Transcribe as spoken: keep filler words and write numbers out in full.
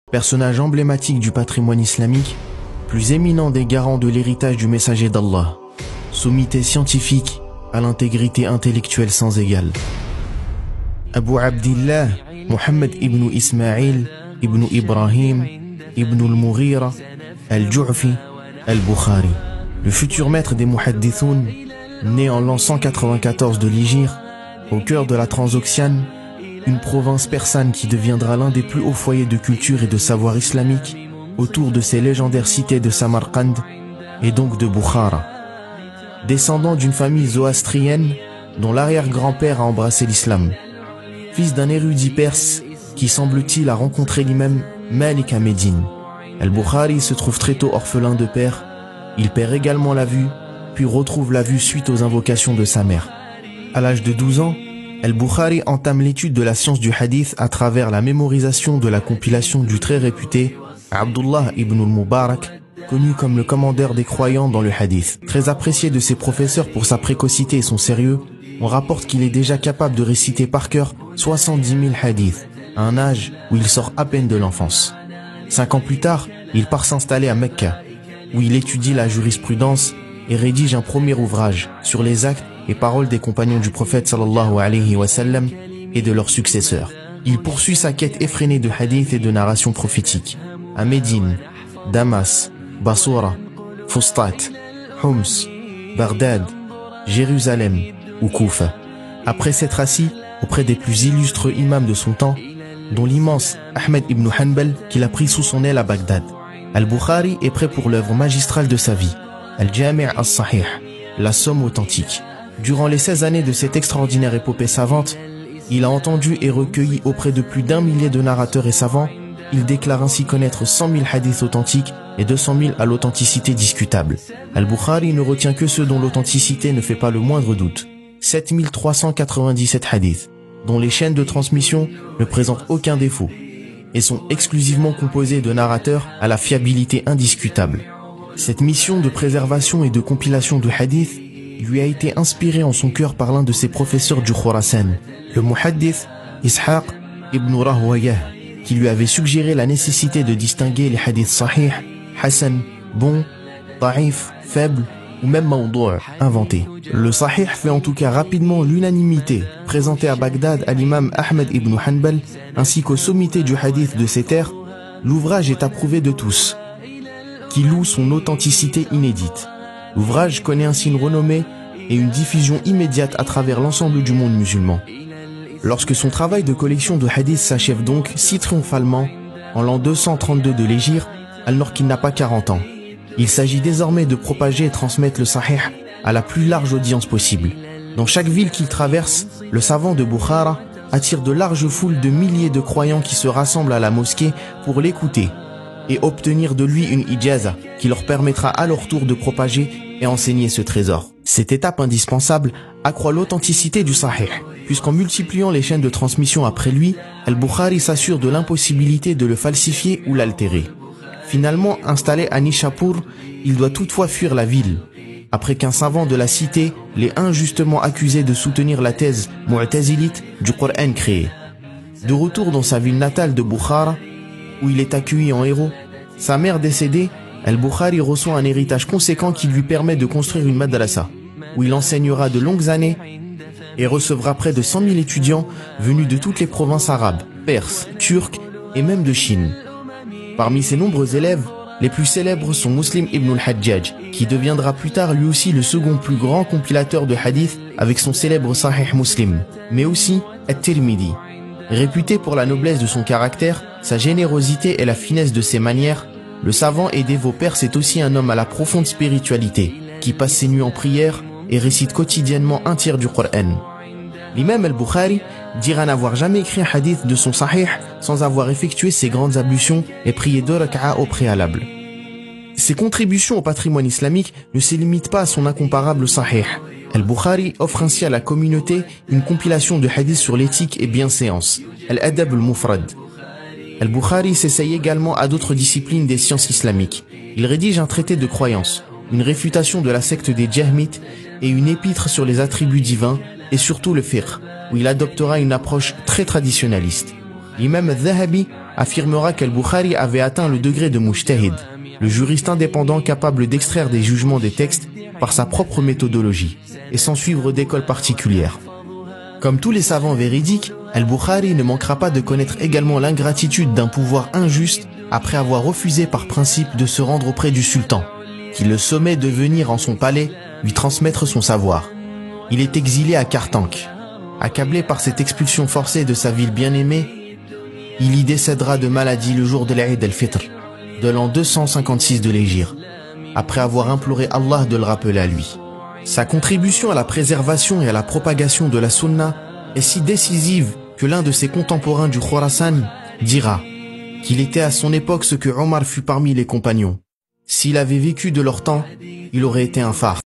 Personnage emblématique du patrimoine islamique, plus éminent des garants de l'héritage du messager d'Allah, sommité scientifique à l'intégrité intellectuelle sans égale. Abu Abdillah, Muhammad ibn Ismail, ibn Ibrahim, ibn al-Mughira, al-Ju'fi, al-Bukhari. Le futur maître des muhaddithoun, né en l'an cent quatre-vingt-quatorze de l'Hégire, au cœur de la Transoxiane, une province persane qui deviendra l'un des plus hauts foyers de culture et de savoir islamique, autour de ces légendaires cités de Samarkand et donc de Bukhara. Descendant d'une famille zoroastrienne dont l'arrière-grand-père a embrassé l'islam. Fils d'un érudit perse qui semble-t-il a rencontré l'imam Malik à Médine. Al-Bukhari se trouve très tôt orphelin de père. Il perd également la vue, puis retrouve la vue suite aux invocations de sa mère. À l'âge de douze ans, Al-Bukhari entame l'étude de la science du hadith à travers la mémorisation de la compilation du très réputé Abdullah ibn al-Mubarak, connu comme le commandeur des croyants dans le hadith. Très apprécié de ses professeurs pour sa précocité et son sérieux, on rapporte qu'il est déjà capable de réciter par cœur soixante-dix mille hadiths, à un âge où il sort à peine de l'enfance. Cinq ans plus tard, il part s'installer à Mecca, où il étudie la jurisprudence et rédige un premier ouvrage sur les actes et paroles des compagnons du prophète sallallahu alayhi wa sallam et de leurs successeurs. Il poursuit sa quête effrénée de hadiths et de narrations prophétiques à Médine, Damas, Bassoura, Fustat, Homs, Bagdad, Jérusalem ou Koufa. Après s'être assis auprès des plus illustres imams de son temps, dont l'immense Ahmed ibn Hanbal qu'il a pris sous son aile à Bagdad, Al-Bukhari est prêt pour l'œuvre magistrale de sa vie, Al-Jami' al-Sahih, la somme authentique. Durant les seize années de cette extraordinaire épopée savante, il a entendu et recueilli auprès de plus d'un millier de narrateurs et savants. Il déclare ainsi connaître cent mille hadiths authentiques et deux cent mille à l'authenticité discutable. Al-Bukhari ne retient que ceux dont l'authenticité ne fait pas le moindre doute. sept mille trois cent quatre-vingt-dix-sept hadiths, dont les chaînes de transmission ne présentent aucun défaut et sont exclusivement composés de narrateurs à la fiabilité indiscutable. Cette mission de préservation et de compilation de hadiths lui a été inspirée en son cœur par l'un de ses professeurs du Khorasan, le muhaddith Ishaq ibn Rahwayah, qui lui avait suggéré la nécessité de distinguer les hadiths sahih, hasan, bon, da'if, faible ou même mawdou', inventé. Le sahih fait en tout cas rapidement l'unanimité, présenté à Bagdad à l'imam Ahmed ibn Hanbal ainsi qu'aux sommités du hadith de ces terres. L'ouvrage est approuvé de tous, qui louent son authenticité inédite. L'ouvrage connaît ainsi une renommée et une diffusion immédiate à travers l'ensemble du monde musulman. Lorsque son travail de collection de hadiths s'achève donc si triomphalement, en l'an deux cent trente-deux de l'Hégire, alors qu'il n'a pas quarante ans, il s'agit désormais de propager et transmettre le sahih à la plus large audience possible. Dans chaque ville qu'il traverse, le savant de Bukhara attire de larges foules de milliers de croyants qui se rassemblent à la mosquée pour l'écouter et obtenir de lui une ijaza qui leur permettra à leur tour de propager et enseigner ce trésor. Cette étape indispensable accroît l'authenticité du sahih, puisqu'en multipliant les chaînes de transmission après lui, Al-Bukhari s'assure de l'impossibilité de le falsifier ou l'altérer. Finalement installé à Nishapur, il doit toutefois fuir la ville, après qu'un savant de la cité l'ait injustement accusé de soutenir la thèse mu'tazilite du Coran créé. De retour dans sa ville natale de Bukhara, où il est accueilli en héros, sa mère décédée, Al-Bukhari reçoit un héritage conséquent qui lui permet de construire une madrasa, où il enseignera de longues années et recevra près de cent mille étudiants venus de toutes les provinces arabes, perses, turques et même de Chine. Parmi ses nombreux élèves, les plus célèbres sont Muslim ibn al-Hajjaj, qui deviendra plus tard lui aussi le second plus grand compilateur de hadiths avec son célèbre Sahih Muslim, mais aussi At-Tirmidhi. Réputé pour la noblesse de son caractère, sa générosité et la finesse de ses manières, le savant et dévot perse est aussi un homme à la profonde spiritualité, qui passe ses nuits en prière et récite quotidiennement un tiers du Coran. L'imam al-Bukhari dira n'avoir jamais écrit un hadith de son sahih sans avoir effectué ses grandes ablutions et prié deux rak'a au préalable. Ses contributions au patrimoine islamique ne se limitent pas à son incomparable sahih. Al-Bukhari offre ainsi à la communauté une compilation de hadiths sur l'éthique et bienséance, Al-Adab al-Mufrad. Al-Bukhari s'essaye également à d'autres disciplines des sciences islamiques. Il rédige un traité de croyance, une réfutation de la secte des Jahmites et une épître sur les attributs divins et surtout le fiqh, où il adoptera une approche très traditionnaliste. L'imam al-Dhahabi affirmera qu'Al-Bukhari avait atteint le degré de mujtahid, le juriste indépendant capable d'extraire des jugements des textes par sa propre méthodologie et sans suivre d'école particulière. Comme tous les savants véridiques, Al-Bukhari ne manquera pas de connaître également l'ingratitude d'un pouvoir injuste après avoir refusé par principe de se rendre auprès du sultan, qui le sommait de venir en son palais lui transmettre son savoir. Il est exilé à Kartank. Accablé par cette expulsion forcée de sa ville bien-aimée, il y décédera de maladie le jour de l'Aïd al-Fitr, de l'an deux cent cinquante-six de l'Hégire, après avoir imploré Allah de le rappeler à lui. Sa contribution à la préservation et à la propagation de la sunna est si décisive que l'un de ses contemporains du Khorasan dira qu'il était à son époque ce que Omar fut parmi les compagnons. S'il avait vécu de leur temps, il aurait été un phare.